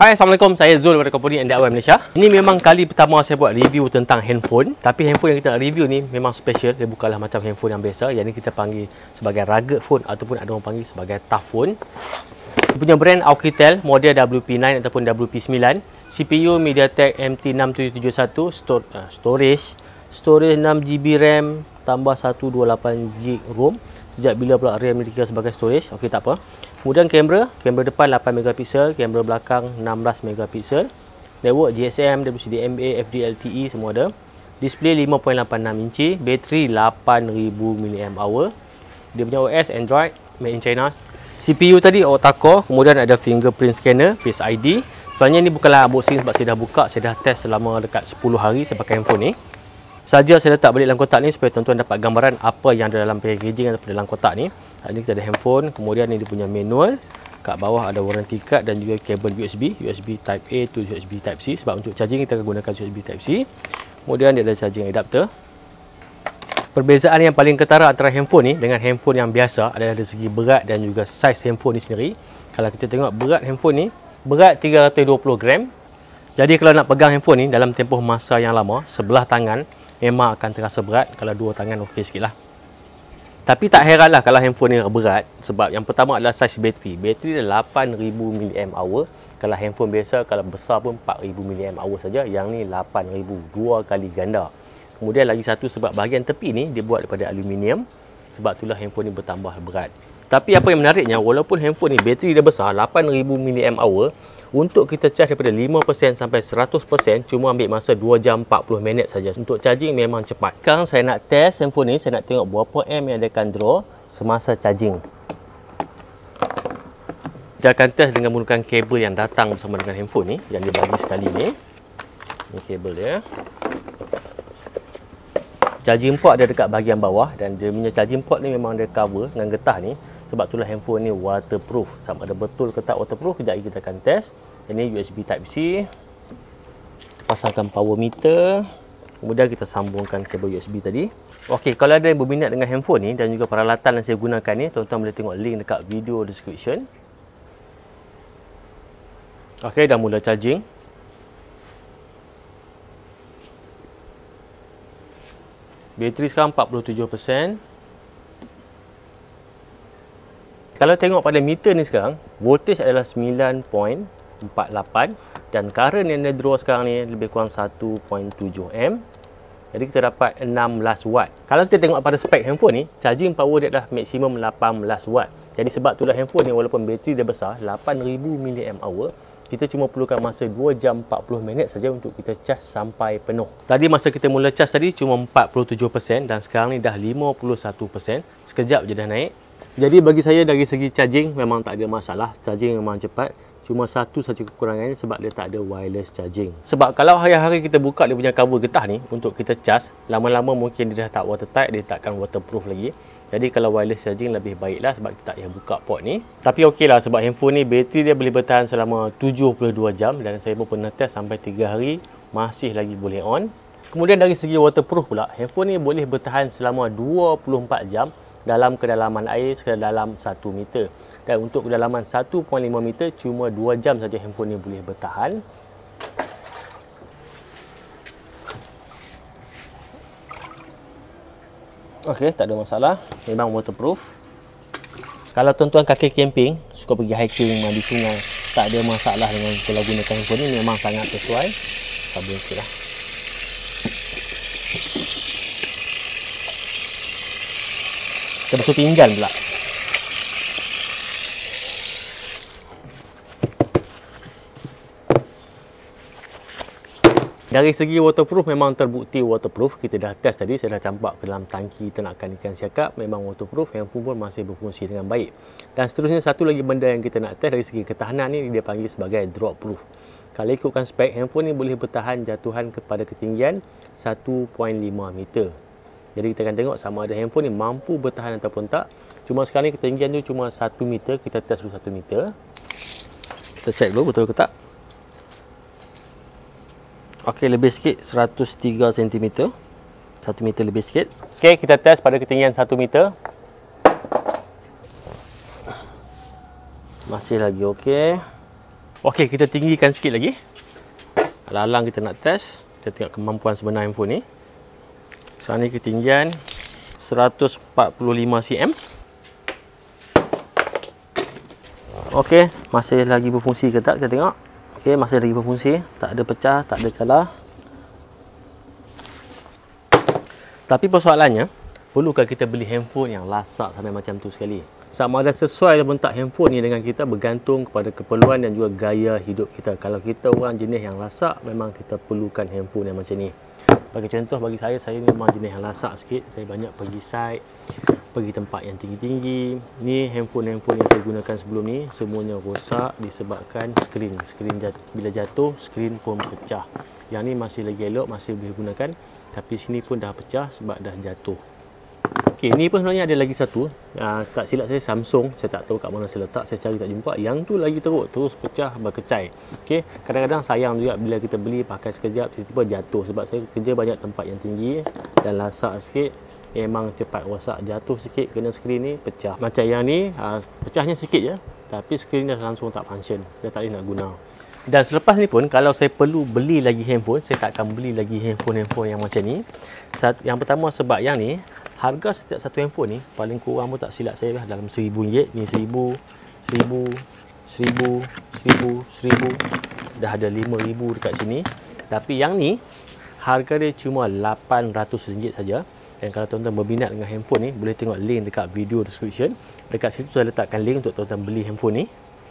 Hai, Assalamualaikum. Saya Zul dari company NDIY Malaysia. Ini memang kali pertama saya buat review tentang handphone. Tapi handphone yang kita nak review ni memang special. Dia bukanlah macam handphone yang biasa. Yang ni kita panggil sebagai rugged phone ataupun ada orang panggil sebagai tough phone. Dia punya brand Alcatel, model WP9 ataupun WP9. CPU MediaTek MT6771, storage 6GB RAM tambah 128GB ROM. Sejak bila pula RAM ni dikira sebagai storage? Okey, tak apa. Kemudian kamera depan 8MP, kamera belakang 16MP. Network GSM, WCDMA, FDLTE semua ada. Display 5.86 inci, bateri 8000mAh. Dia punya OS Android, made in China. CPU tadi octa-core, kemudian ada fingerprint scanner, Face ID. Sebenarnya ni bukanlah unboxing sebab saya dah buka, saya dah test selama dekat 10 hari saya pakai handphone ni. Saja saya letak balik dalam kotak ni supaya tuan-tuan dapat gambaran apa yang ada dalam packaging atau dalam kotak ni. Ini kita ada handphone, kemudian ni dia punya manual. Kat bawah ada warranty card dan juga kabel USB Type A to USB Type C. Sebab untuk charging kita akan gunakan USB Type C. Kemudian dia ada charging adapter. Perbezaan yang paling ketara antara handphone ni dengan handphone yang biasa adalah dari segi berat dan juga saiz handphone ni sendiri. Kalau kita tengok berat handphone ni, berat 320 gram. Jadi kalau nak pegang handphone ni dalam tempoh masa yang lama, sebelah tangan memang akan terasa berat. Kalau dua tangan okey sikit lah. Tapi tak heranlah kalau handphone ni berat. Sebab yang pertama adalah saiz bateri. Bateri dah 8000mAh. Kalau handphone biasa, kalau besar pun 4000mAh saja. Yang ni 8000, dua kali ganda. Kemudian lagi satu sebab bahagian tepi ni dia buat daripada aluminium. Sebab itulah handphone ni bertambah berat. Tapi apa yang menariknya, walaupun handphone ni bateri dia besar 8000mAh, untuk kita charge daripada 5% sampai 100% cuma ambil masa 2 jam 40 minit saja. Untuk charging memang cepat. Sekarang saya nak test handphone ni, saya nak tengok berapa yang dia akan draw semasa charging. Kita akan test dengan menggunakan kabel yang datang bersama dengan handphone ni, yang dia bagi sekali ni. Ini kabel dia. Charging port ada dekat bahagian bawah dan dia punya charging port ni memang dia cover dengan getah ni. Sebab itulah handphone ni waterproof. Sama ada betul ke tak waterproof, kejap lagi kita akan test. Ini USB Type C. Pasangkan power meter. Kemudian kita sambungkan kabel USB tadi. Okey, kalau ada yang berminat dengan handphone ni dan juga peralatan yang saya gunakan ni, tuan-tuan boleh tengok link dekat video description. Okey, dah mula charging. Bateri sekarang 47%. Kalau tengok pada meter ni sekarang, voltage adalah 9.48 dan current yang dia draw sekarang ni lebih kurang 1.7 A. Jadi kita dapat 16 watt. Kalau kita tengok pada spek handphone ni, charging power dia adalah maksimum 18 watt. Jadi sebab itulah handphone ni walaupun bateri dia besar 8000mAh, kita cuma perlukan masa 2 jam 40 minit saja untuk kita charge sampai penuh. Tadi masa kita mula charge tadi cuma 47% dan sekarang ni dah 51%. Sekejap je dah naik. Jadi bagi saya dari segi charging memang tak ada masalah. Charging memang cepat. Cuma satu saja kekurangannya sebab dia tak ada wireless charging. Sebab kalau hari-hari kita buka dia punya cover getah ni untuk kita charge, lama-lama mungkin dia dah tak watertight, dia tak akan waterproof lagi. Jadi kalau wireless charging lebih baiklah sebab kita tak payah buka port ni. Tapi okey lah sebab handphone ni bateri dia boleh bertahan selama 72 jam dan saya pun pernah test sampai 3 hari masih lagi boleh on. Kemudian dari segi waterproof pula, handphone ni boleh bertahan selama 24 jam dalam kedalaman air sedalam 1 meter. Dan untuk kedalaman 1.5 meter cuma 2 jam saja handphone ni boleh bertahan. Okey, tak ada masalah. Memang waterproof. Kalau tuan-tuan kaki camping, suka pergi hiking, mandi sungai, tak ada masalah dengan kalau gunakan handphone ni, memang sangat sesuai. Sabun sikitlah. Kita basuh pinggan pula. Dari segi waterproof memang terbukti waterproof. Kita dah test tadi, saya dah campak ke dalam tangki ternakan ikan siakap. Memang waterproof, handphone pun masih berfungsi dengan baik. Dan seterusnya satu lagi benda yang kita nak test dari segi ketahanan ni, dia panggil sebagai drop proof. Kalau ikutkan spek, handphone ni boleh bertahan jatuhan kepada ketinggian 1.5 meter. Jadi kita akan tengok sama ada handphone ni mampu bertahan ataupun tak. Cuma sekarang ni ketinggian tu cuma 1 meter. Kita test dulu 1 meter. Kita check dulu betul ke tak. Okey, lebih sikit 103 cm. 1 meter lebih sikit. Okey, kita test pada ketinggian 1 meter. Masih lagi okey. Okey, kita tinggikan sikit lagi. Alang-alang kita nak test, kita tengok kemampuan sebenar handphone ni. Sekarang ni ketinggian 145 cm. Okey, masih lagi berfungsi ke tak? Kita tengok. Okey, masih lagi berfungsi. Tak ada pecah, tak ada calar. Tapi persoalannya, perlukah kita beli handphone yang lasak sampai macam tu sekali? Sama ada sesuai ataupun tak handphone ni dengan kita bergantung kepada keperluan dan juga gaya hidup kita. Kalau kita orang jenis yang lasak, memang kita perlukan handphone yang macam ni. Bagi contoh, bagi saya ni memang jenis yang lasak sikit. Saya banyak pergi site, pergi tempat yang tinggi-tinggi. Ni handphone-handphone yang saya gunakan sebelum ni, semuanya rosak disebabkan skrin. Bila jatuh, skrin pun pecah. Yang ni masih lagi elok, masih boleh gunakan. Tapi sini pun dah pecah sebab dah jatuh. Okey, ni pun sebenarnya ada lagi satu. Tak silap saya Samsung. Saya tak tahu kat mana saya letak. Saya cari tak jumpa. Yang tu lagi teruk. Terus pecah, berkecai. Okey, kadang-kadang sayang juga bila kita beli pakai sekejap, tiba-tiba jatuh. Sebab saya kerja banyak tempat yang tinggi dan lasak sikit. Memang cepat rosak. Jatuh sikit, kena skrin ni, pecah. Macam yang ni, pecahnya sikit je. Tapi skrin dah langsung tak function. Dah tak boleh nak guna. Dan selepas ni pun, kalau saya perlu beli lagi handphone, saya tak akan beli lagi handphone yang macam ni. Yang pertama sebab yang ni, harga setiap satu handphone ni paling kurang pun tak silap saya dalam RM1,000. Ni RM1,000, dah ada RM5,000 dekat sini. Tapi yang ni harga dia cuma RM800 saja. Dan kalau tuan-tuan berminat dengan handphone ni, boleh tengok link dekat video description. Dekat situ saya letakkan link untuk tuan-tuan beli handphone ni.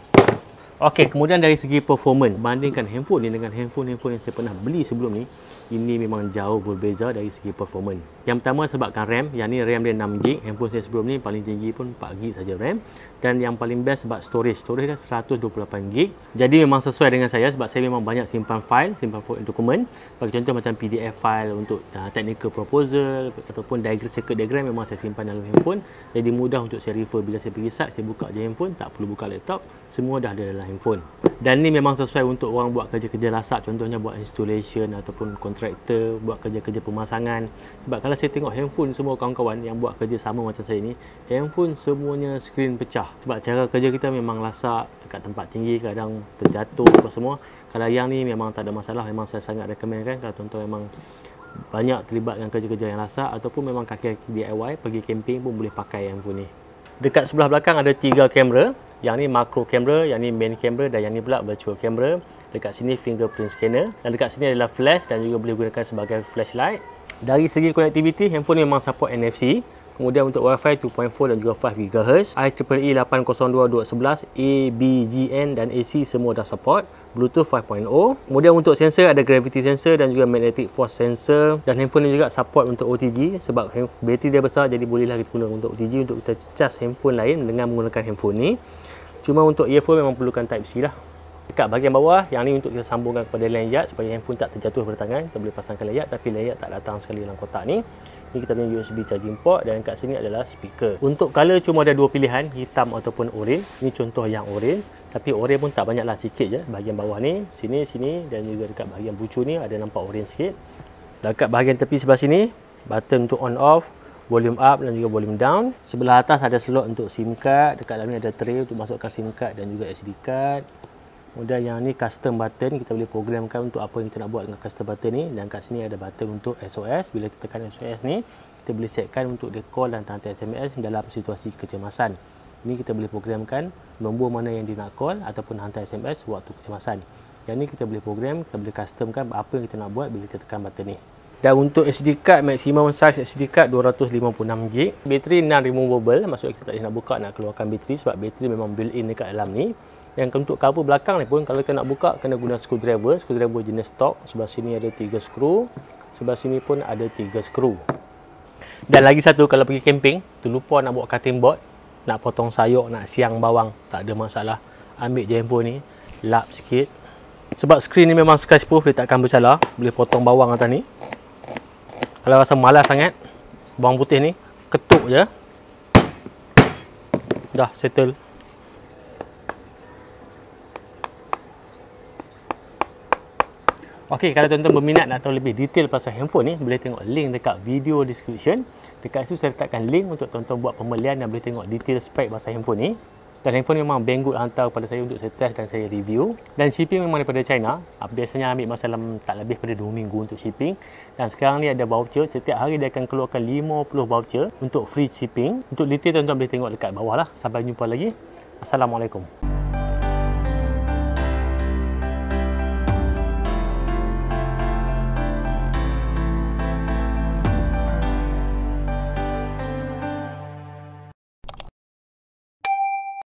Okey, kemudian dari segi performance, bandingkan handphone ni dengan handphone yang saya pernah beli sebelum ni, ini memang jauh berbeza dari segi performance. Yang pertama sebabkan RAM, yang ni RAM dia 6GB, handphone saya sebelum ni paling tinggi pun 4GB saja RAM. Dan yang paling best sebab storage dia 128GB. Jadi memang sesuai dengan saya sebab saya memang banyak simpan dokumen. Bagi contoh macam PDF file untuk technical proposal ataupun circuit diagram memang saya simpan dalam handphone. Jadi mudah untuk saya refer bila saya pergi site, saya buka je handphone, tak perlu buka laptop, semua dah ada dalam handphone. Dan ni memang sesuai untuk orang buat kerja-kerja lasak, contohnya buat installation ataupun kontraktor, buat kerja-kerja pemasangan. Sebab kalau saya tengok handphone semua kawan-kawan yang buat kerja sama macam saya ni, handphone semuanya skrin pecah. Sebab cara kerja kita memang lasak, dekat tempat tinggi kadang terjatuh apa semua. Kalau yang ni memang tak ada masalah, memang saya sangat rekomenkan kalau tuan-tuan memang banyak terlibat dengan kerja-kerja yang lasak ataupun memang kaki-kaki DIY, pergi camping pun boleh pakai handphone ni. Dekat sebelah belakang ada 3 kamera. Yang ni macro camera, yang ni main camera dan yang ni pula virtual camera. Dekat sini fingerprint scanner dan dekat sini adalah flash dan juga boleh gunakan sebagai flashlight. Dari segi connectivity, handphone ni memang support NFC. Kemudian untuk Wi-Fi 2.4 dan juga 5 GHz, IEEE 802.11, ABGN dan AC semua dah support. Bluetooth 5.0. Kemudian untuk sensor ada gravity sensor dan juga magnetic force sensor. Dan handphone ni juga support untuk OTG sebab bateri dia besar, jadi bolehlah kita guna untuk OTG untuk kita cas handphone lain dengan menggunakan handphone ni. Cuma untuk earphone memang perlukan Type-C lah. Dekat bahagian bawah, yang ni untuk kita sambungkan kepada lanyard supaya handphone tak terjatuh pada tangan. Kita boleh pasangkan lanyard tapi lanyard tak datang sekali dalam kotak ni. Ni kita punya USB charging port dan kat sini adalah speaker. Untuk color cuma ada 2 pilihan, hitam ataupun orange. Ni contoh yang orange. Tapi orange pun tak banyaklah, sikit je. Bahagian bawah ni, sini dan juga dekat bahagian bucu ni ada nampak orange sikit. Dekat bahagian tepi sebelah sini, button untuk on off, volume up dan juga volume down. Sebelah atas ada slot untuk SIM card. Dekat dalam ni ada tray untuk masukkan SIM card dan juga SD card. Kemudian yang ni custom button, kita boleh programkan untuk apa yang kita nak buat dengan custom button ni. Dan kat sini ada button untuk SOS. Bila kita tekan SOS ni, kita boleh setkan untuk dia call dan hantar SMS dalam situasi kecemasan. Ini kita boleh programkan nombor mana yang dia nak call ataupun hantar SMS waktu kecemasan. Yang ni kita boleh program, kita boleh customkan apa yang kita nak buat bila kita tekan button ni. Dan untuk SD card, maximum size SD card 256GB. Bateri non-removable, maksudnya kita tak boleh nak buka, nak keluarkan bateri sebab bateri memang built-in dekat dalam ni. Yang untuk cover belakang ni pun, kalau kita nak buka, kena guna screwdriver. Screwdriver jenis stock. Sebelah sini ada 3 skru. Sebelah sini pun ada 3 skru. Dan lagi satu, kalau pergi camping, terlupa nak bawa cutting board, nak potong sayur, nak siang bawang, tak ada masalah. Ambil je handphone ni, lap sikit. Sebab skrin ni memang scratch proof, dia takkan bercalar. Boleh potong bawang atas ni. Kalau rasa malas sangat, bawang putih ni, ketuk je. Dah settle. Okey, kalau tuan-tuan berminat nak tahu lebih detail pasal handphone ni, boleh tengok link dekat video description. Dekat situ saya letakkan link untuk tuan-tuan buat pembelian dan boleh tengok detail spek pasal handphone ni. Dan handphone memang Banggood hantar kepada saya untuk saya test dan saya review. Dan shipping memang daripada China. Biasanya ambil masa dalam tak lebih pada 2 minggu untuk shipping. Dan sekarang ni ada voucher. Setiap hari dia akan keluarkan 50 voucher untuk free shipping. Untuk detail tuan-tuan boleh tengok dekat bawah lah. Sampai jumpa lagi. Assalamualaikum.